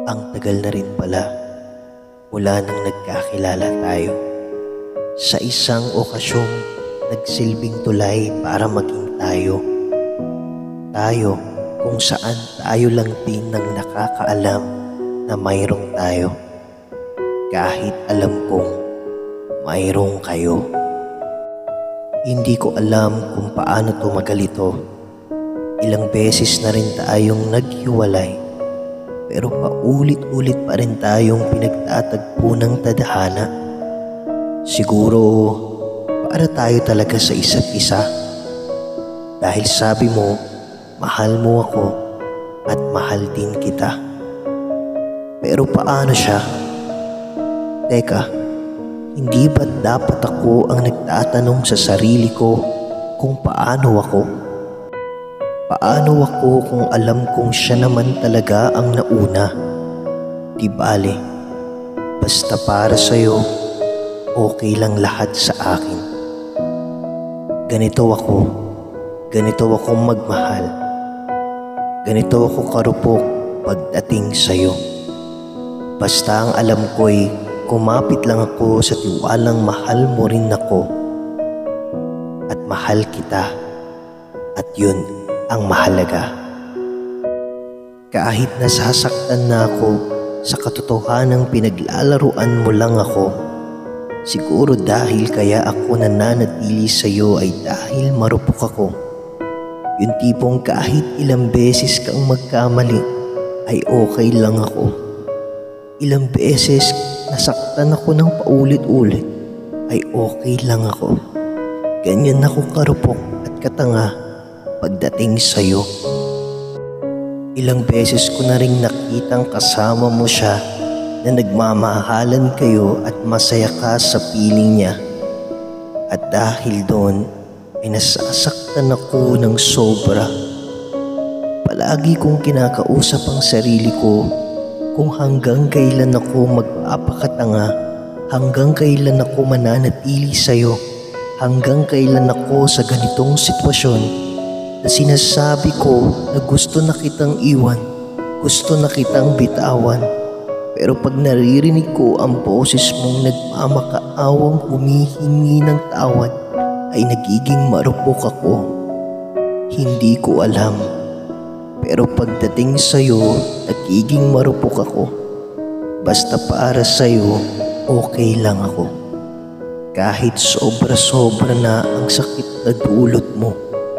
Ang tagal na rin pala mula nang nagkakilala tayo. Sa isang okasyong nagsilbing tulay para maging tayo. Tayo kung saan tayo lang din ang nakakaalam na mayroong tayo. Kahit alam kong mayroong kayo. Hindi ko alam kung paano tumagal ito. Ilang beses na rin tayong naghiwalay. Pero paulit-ulit pa rin tayong pinagtatagpo ng tadhana. Siguro para tayo talaga sa isa't isa. Dahil sabi mo, mahal mo ako at mahal din kita. Pero paano siya? Teka, hindi ba dapat ako ang nagtatanong sa sarili ko kung paano ako? Paano ako kung alam kong siya naman talaga ang nauna? Di bale, basta para sa'yo, okay lang lahat sa akin. Ganito akong magmahal. Ganito ako karupok pagdating sa'yo. Basta ang alam ko'y kumapit lang ako sa tiwalang mahal mo rin ako. At mahal kita. At yun ang mahalaga. Kahit nasasaktan na ako sa katotohanang pinaglalaruan mo lang ako, siguro dahil kaya ako nananatili sa iyo ay dahil marupok ako. Yung tipong kahit ilang beses kang magkamali ay okay lang ako. Ilang beses nasaktan ako ng paulit-ulit ay okay lang ako. Ganyan ako karupok at katanga pagdating sa'yo. Ilang beses ko na ring nakitang kasama mo siya na nagmamahalan kayo at masaya ka sa piling niya. At dahil doon ay nasasaktan ako ng sobra. Palagi kong kinakausap ang sarili ko kung hanggang kailan ako magpapakatanga, hanggang kailan ako mananatili sa'yo, hanggang kailan ako sa ganitong sitwasyon na sinasabi ko na gusto na kitang iwan, gusto na kitang bitawan. Pero pag naririnig ko ang boses mong nagmamakaawang humihingi ng tawad, ay nagiging marupok ako. Hindi ko alam. Pero pagdating sa'yo, nagiging marupok ako. Basta para sa'yo, okay lang ako. Kahit sobra-sobra na ang sakit na dulot mo.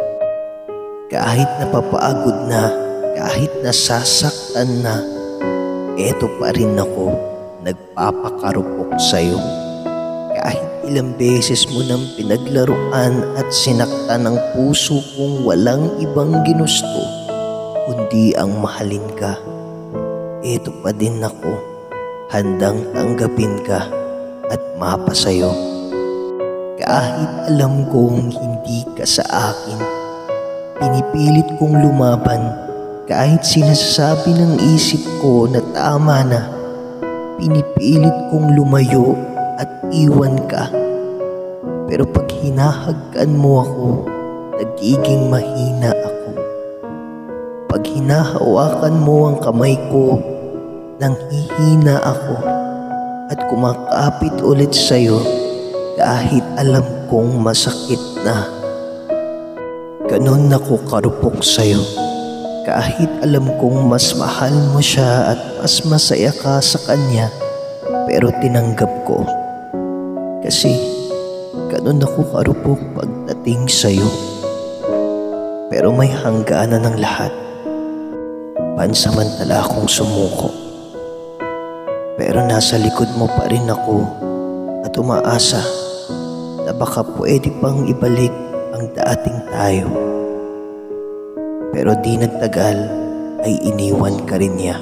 Kahit napapagod na, kahit nasasaktan na, eto pa rin ako, nagpapakarupok sa'yo. Kahit ilang beses mo nang pinaglaruan at sinaktan ang puso kong walang ibang ginusto, kundi ang mahalin ka. Eto pa din ako, handang tanggapin ka at mapasa'yo. Kahit alam kong hindi ka sa akin, pinipilit kong lumaban kahit sinasabi ng isip ko na tama na. Pinipilit kong lumayo at iwan ka. Pero pag hinahagkan mo ako, nagiging mahina ako. Pag hinahawakan mo ang kamay ko, nanghihina ako at kumakapit ulit sa'yo kahit alam kong masakit na. Ganon ako karupok sa'yo. Kahit alam kong mas mahal mo siya at mas masaya ka sa kanya, pero tinanggap ko. Kasi ganon ako karupok pagdating sa'yo. Pero may hangganan ng lahat. Pansamantala akong sumuko. Pero nasa likod mo pa rin ako at umaasa na baka pwede pang ibalik ang dating tayo. Pero di nagtagal ay iniwan ka rin niya.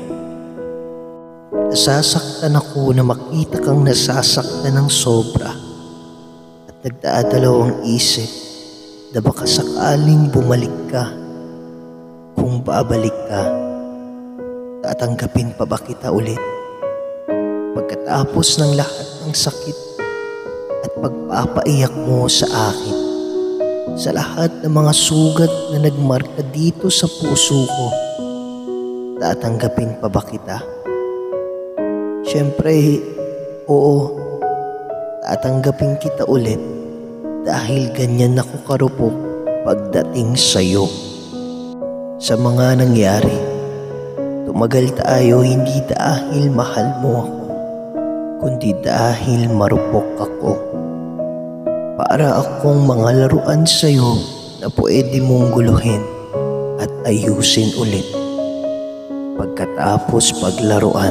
Nasasaktan ako na makita kang nasasaktan ng sobra at nagdadalawang isip na baka sakaling bumalik ka. Kung babalik ka, tatanggapin pa ba kita ulit? Pagkatapos ng lahat ng sakit at pagpapaiyak mo sa akin, sa lahat ng mga sugat na nagmarka dito sa puso ko, tatanggapin pa ba kita? Siyempre, oo, tatanggapin kita ulit dahil ganyan ako karupok pagdating sa'yo. Sa mga nangyari, tumagal tayo hindi dahil mahal mo ako, kundi dahil marupok ako. Para akong mga laruan sa'yo na pwede mong guluhin at ayusin ulit pagkatapos paglaruan.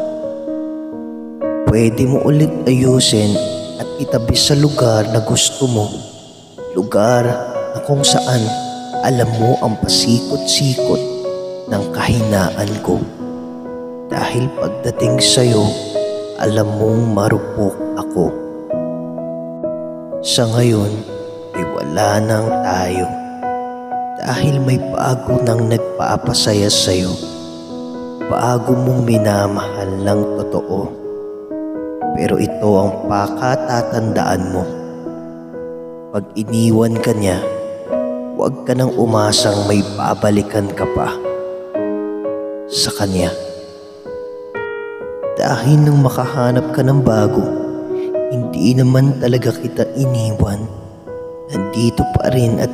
Pwede mo ulit ayusin at itabi sa lugar na gusto mo. Lugar na kung saan alam mo ang pasikot-sikot ng kahinaan ko. Dahil pagdating sa'yo, alam mong marupok ako. Sa ngayon, ay wala nang tayo. Dahil may bago nang nagpapasaya sa'yo. Bago mong minamahal ng totoo. Pero ito ang pakatatandaan mo. Pag iniwan ka niya, huwag ka nang umasang may babalikan ka pa sa kanya. Dahil nang makahanap ka ng bago, hindi naman talaga kita iniwan. Nandito pa rin at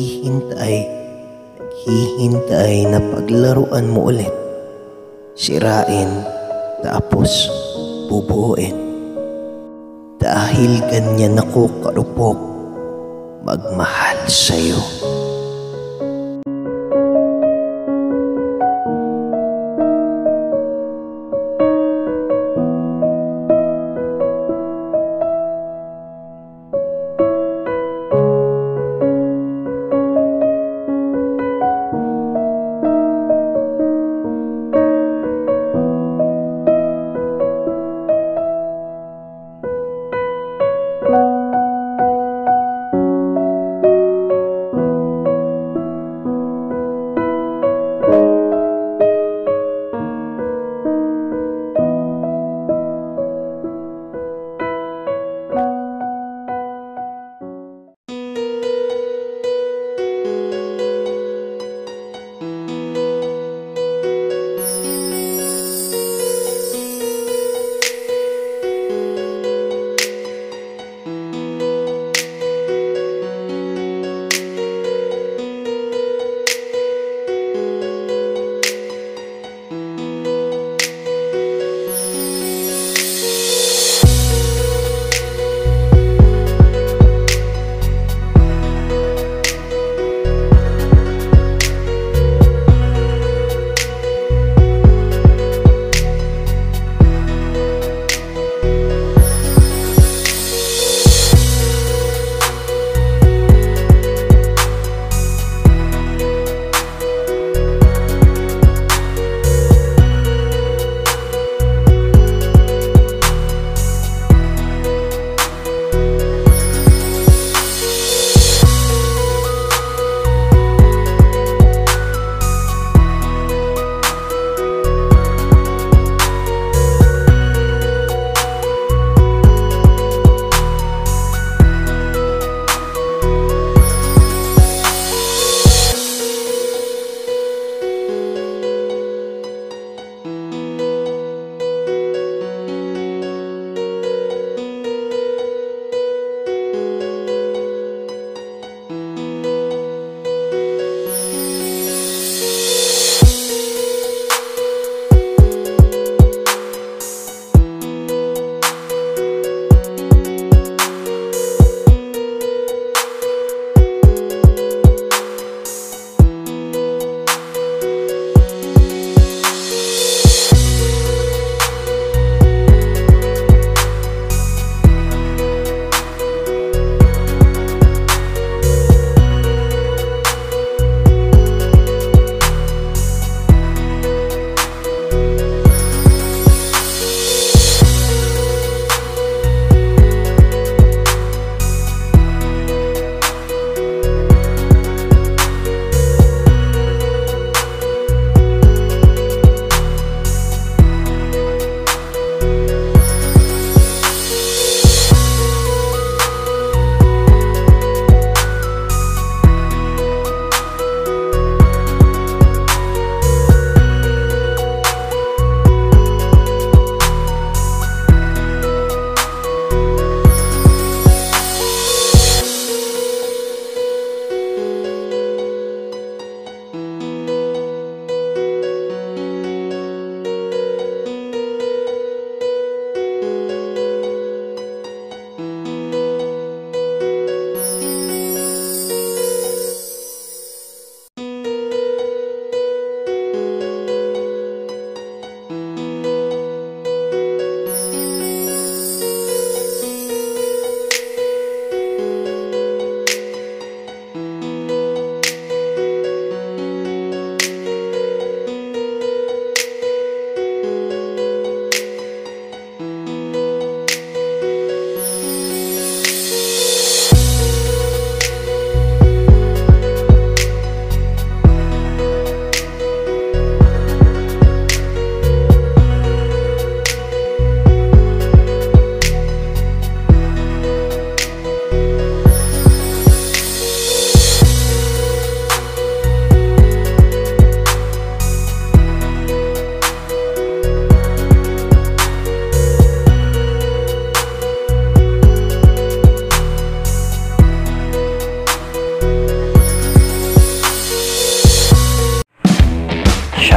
naghihintay na paglaruan mo ulit. Sirain, tapos bubuuin. Dahil ganyan ako karupok magmahal sa'yo.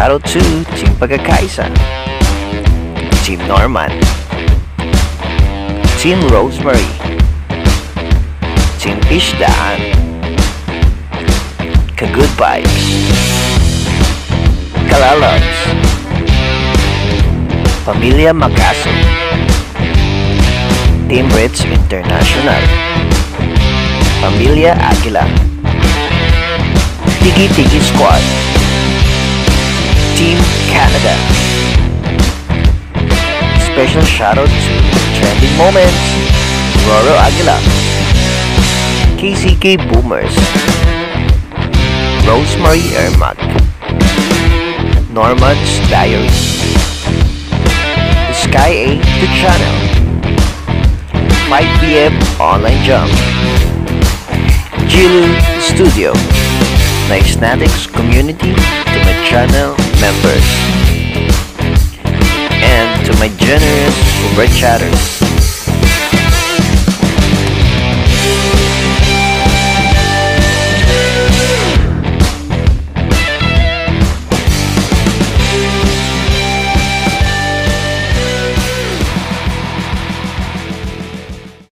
shoutout to Team Pagkakaisa, Team Norman, Team Rosemary, Team Ishdaan, Ka-Good Vibes, Kalalogs, Pamilya Makaso, Team Ritz International, Pamilya Aguila, Tigi-Tigi Squad, Team Canada. Special shoutout to Trending Moments, Roro Aguila, KCK Boomers, Rosemary Ermac, Norman's Diary, Sky 8 The Channel, 5 PM Online Jump, Jilu Studio, Nicenatics Community, to my channel members, and to my generous super chatters.